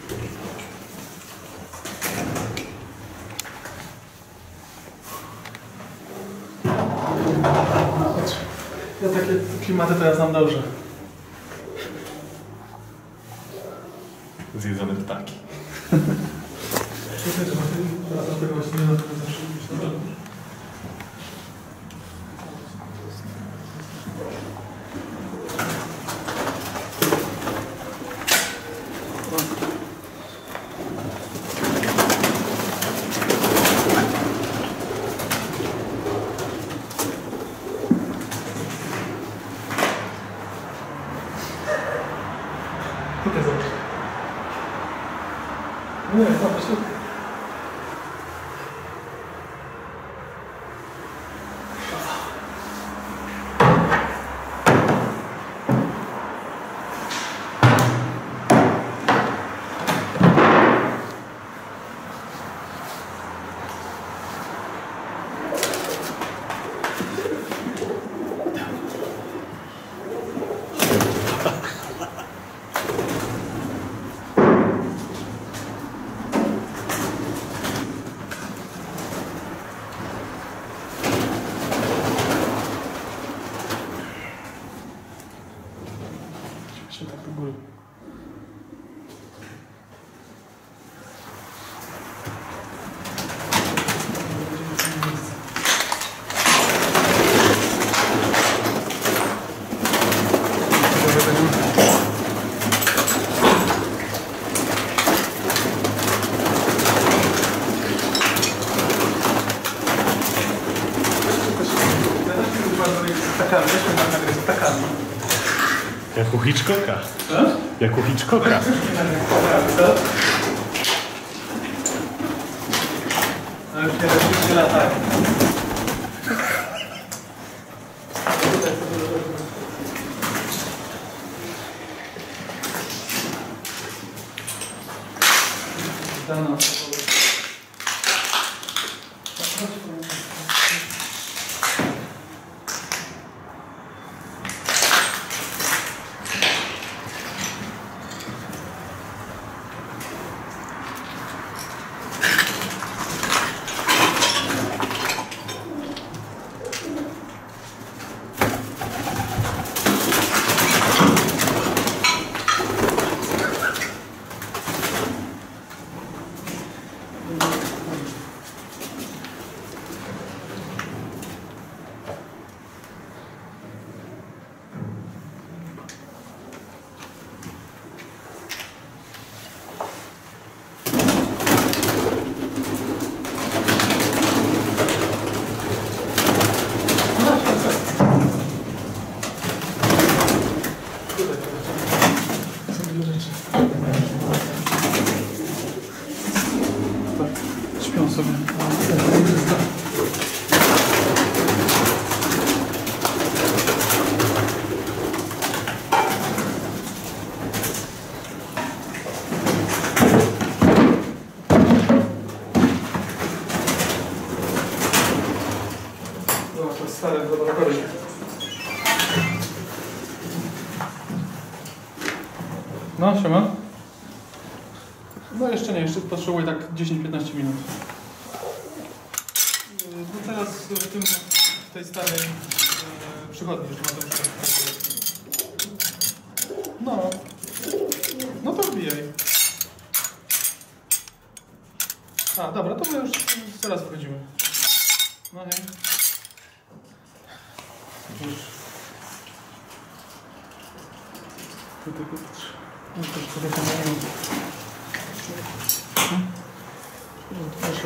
Ja takie klimaty to ja znam dobrze. Zjedzone ptaki. Dlatego właśnie nie zawsze myślałem. Tutaj zobacz. Nie, zobacz. Tak do góry. Jak u Hitchcocka. Co? Jak u Hitchcocka. Co? No już 15 lat, tak. Dano. Śpią sobie. Zobacz, to jest stare laboratorium. No, siema. No jeszcze nie, jeszcze potrzebuję tak 10-15 minut. No teraz w tej starej przychodni już ma to. No. No to wbijaj. A, dobra, to my już zaraz wchodzimy. No hej. Już. Tutaj patrz. No to już trochę pomagają. Proszę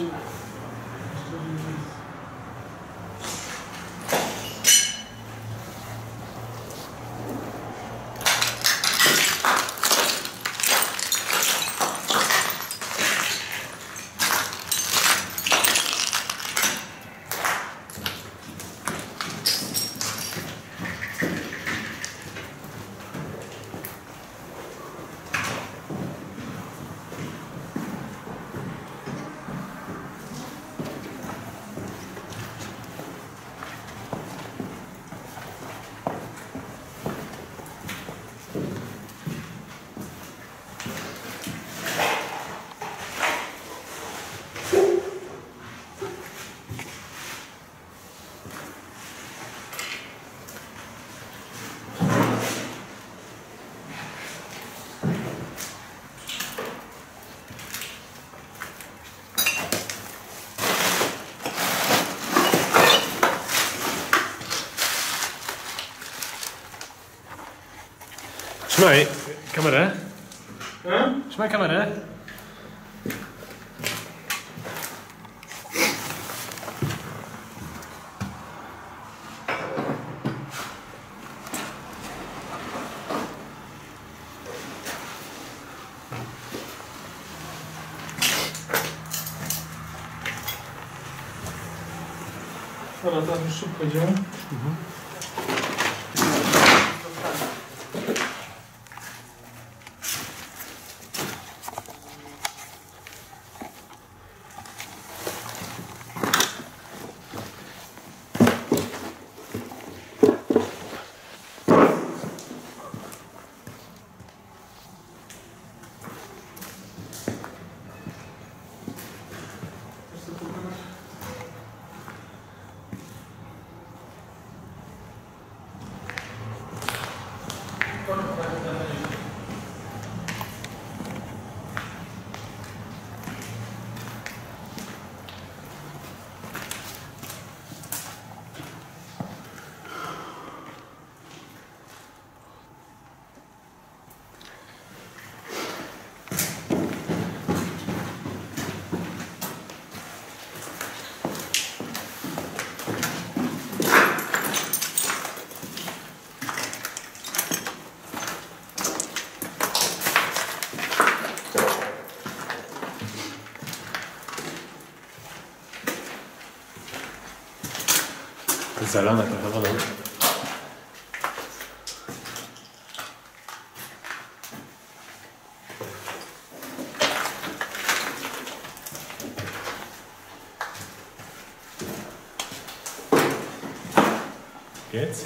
Trzymaj kamerę. Trzymaj kamerę. Dobra, teraz już szybko idziemy. Zalane trochę wodą. Piec?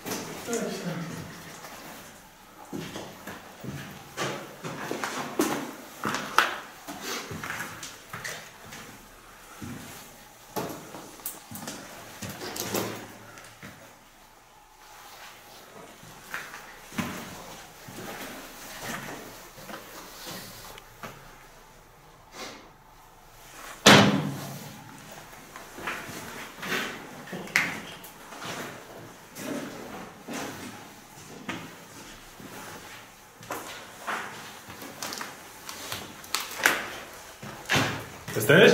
Jesteś?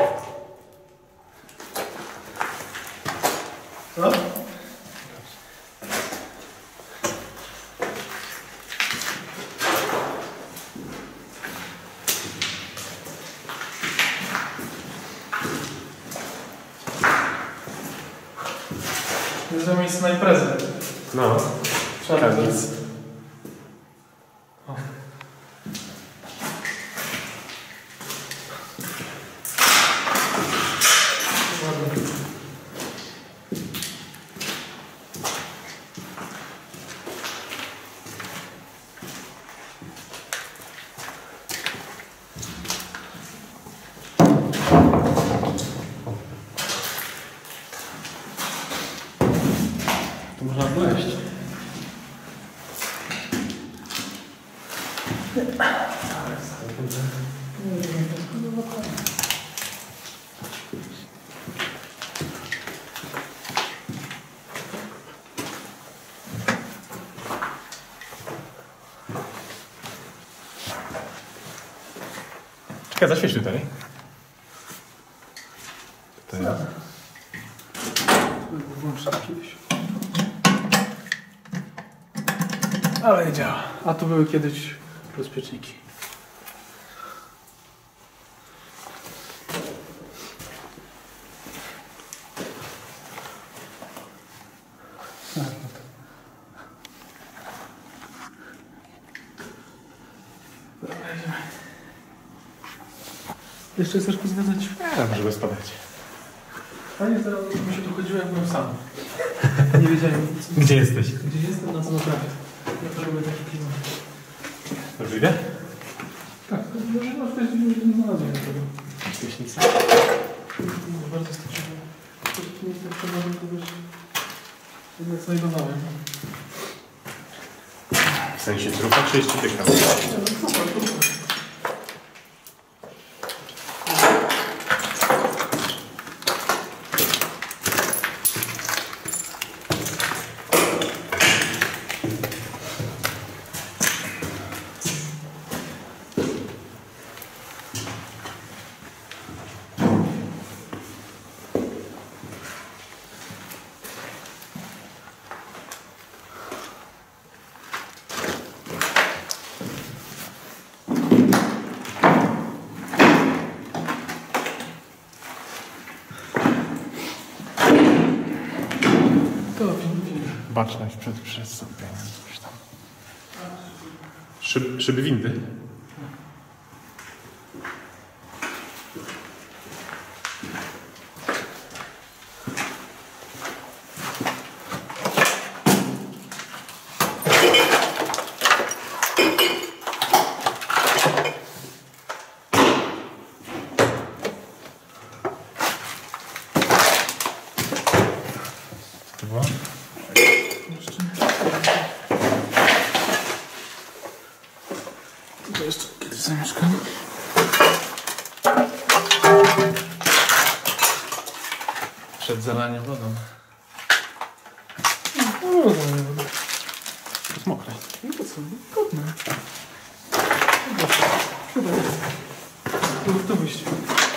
Co? Jest to miejsce na imprezę. No. Trzeba Tak, to- nic. O. Ładnie. Tu można wleźć. Czekaj, zaświeć tutaj. Włączę kiedyś. Ale nie działa. A tu były kiedyś bezpieczniki. Jeszcze chcesz pozwiedzać? Nie, może bez spadać. Fajnie, teraz mi się tu chodziło, jak byłem sam. Nie wiedziałem, Gdzie jesteś? gdzie jestem, na co naprawię. Ja to lubię taki klimat. Dobrze idę? Tak, może no w tej chwili już nie znalazłem tego. Świecznica. Bardzo jest to ciekawe. To nie jest tak przeważne, to wiesz, jednak znajdowałem. W sensie trupa czy jeszcze tyka? Baczność przed przestąpieniem. Szyby windy. To było? To jeszcze kiedyś zamieszkam. Przed zalaniem wodą. No, zalanie wodą. To jest mokre. No to co? Godne. Chyba jest. To wyjście.